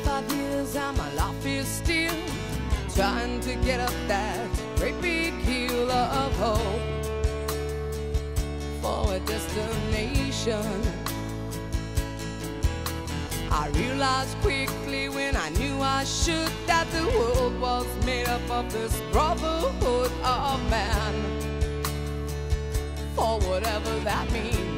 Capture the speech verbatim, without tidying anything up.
Five years and my life is still trying to get up that great big hill of hope for a destination. I realized quickly when I knew I should that the world was made up of this brotherhood of man, for whatever that means.